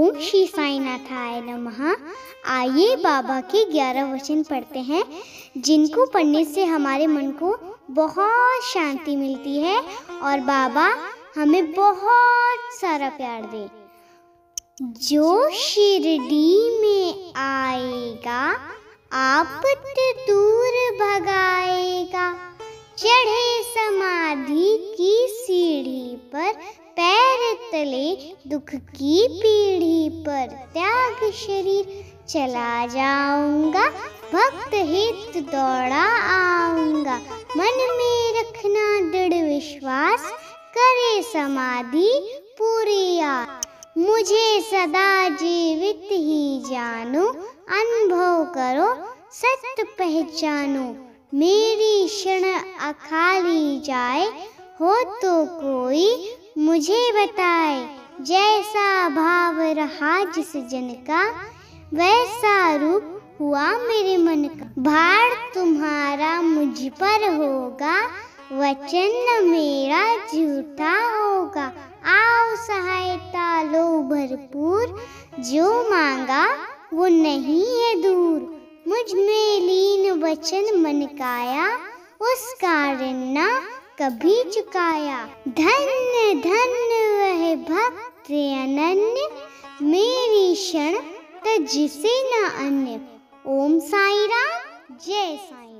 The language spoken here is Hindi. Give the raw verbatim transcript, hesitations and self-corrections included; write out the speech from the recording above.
ओम श्री साईनाथाय नमः। आइए बाबा के ग्यारह वचन पढ़ते हैं, जिनको पढ़ने से हमारे मन को बहुत शांति मिलती है और बाबा हमें बहुत सारा प्यार दे। जो शिरडी में आएगा आपत दूर भगाएगा, चढ़े समाधि की सीढ़ी पर, पैर तले दुख की पीढ़ी पर, त्याग शरीर चला जाऊंगा, भक्त हित दौड़ा आऊंगा, मन में रखना दृढ़ विश्वास, करे समाधि पूरी याद, मुझे सदा जीवित ही जानो, अनुभव करो सत्य पहचानो, मेरी क्षण अखाली जाए, हो तो कोई मुझे बताए, जैसा भाव रहा जिस जन का, वैसा रूप हुआ मेरे मन का, भार तुम्हारा मुझ पर होगा, वचन मेरा झूठा होगा, आओ सहायता लो भरपूर, जो मांगा वो नहीं है दूर, मुझ में लीन वचन मन काया, उसका ऋण ना कभी चुकाया, धन्य धन्य वह भक्त अनन्य, मेरी क्षण तजिसे न अन्य। ओम साई राम, जय साई।